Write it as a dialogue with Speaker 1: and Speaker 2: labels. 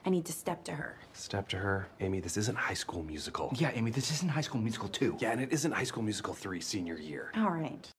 Speaker 1: I need to step to her.
Speaker 2: Step to her. Amy, this isn't High School Musical.
Speaker 3: Yeah, Amy, this isn't High School Musical 2.
Speaker 2: Yeah, and it isn't High School Musical 3 senior year.
Speaker 1: All right.